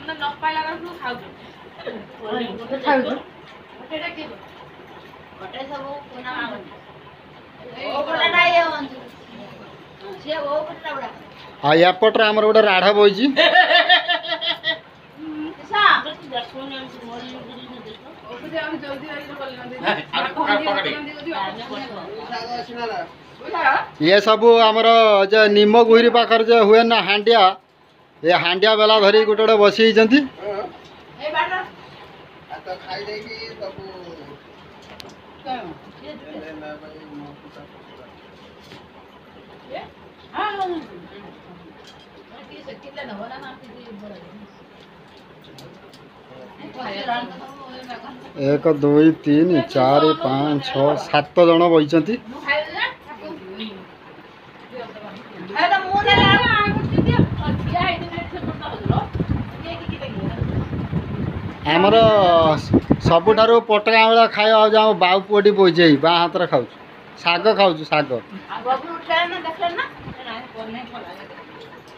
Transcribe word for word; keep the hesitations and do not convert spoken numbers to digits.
आ यापट्रे आमर गोटे राढ़ बोई ये सब आमर जो निम गुहरी पाखर जो हुए ना हांडिया ये हांडिया बेला धरी गोटे गोटे बसी एक दुई तीन चार पाँच छः सात जन बही आमर सबुठारु पटका बेला खाए जो बाऊ पुअटी बोझे बा हाथ खाऊ शाग खाऊ शाग